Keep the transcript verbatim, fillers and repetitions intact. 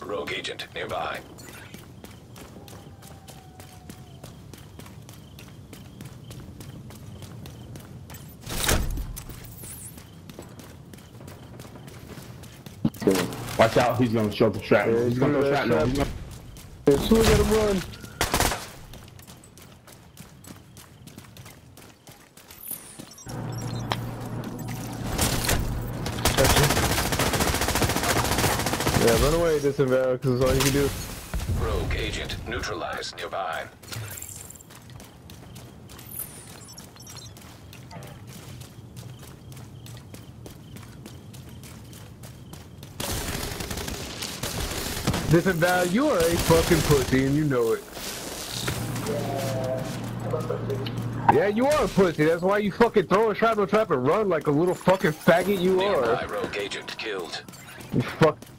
Rogue agent nearby. Watch out, he's gonna show the trap. Yeah, he's gonna throw shrapnel. He's gonna... As soon as let him run. Yeah, run away, disavow, because that's all you can do. Rogue agent neutralized nearby. Disavow, you are a fucking pussy and you know it. Yeah, you are a pussy. That's why you fucking throw a shrapnel trap and run like a little fucking faggot you are. Nearby rogue agent killed. You fuck.